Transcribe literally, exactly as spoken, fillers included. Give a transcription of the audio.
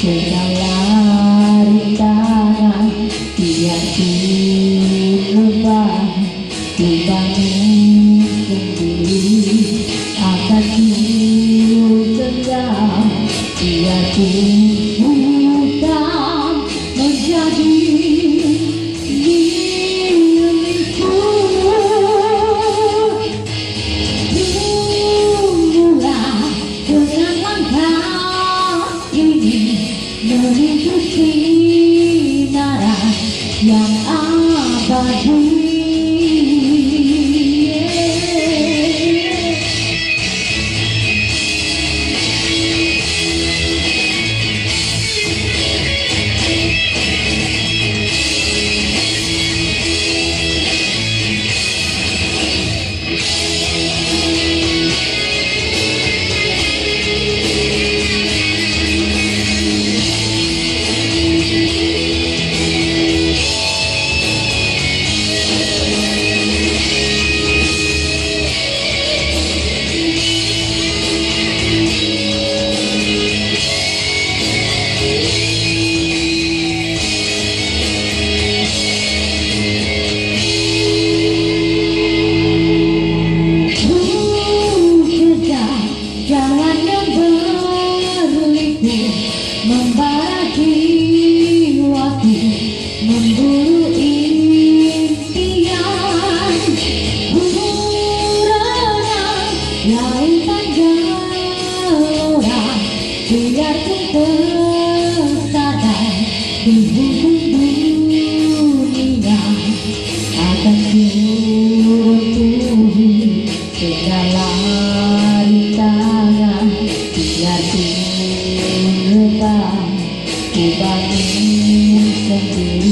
segala rintangan biar ku lupa, ku bangun sendiri akan ku genggam, biar ku bukan menjadi milikku. Tunggulah dengan langkah ini menuju sinar yang abadi. Membara jiwaku, memburu impian, berenang lautan gelora, biar ku tersandar di ujung dunia, akan ku runtuhi segala rintangan, biar ku lupa, ku bangun sendiri.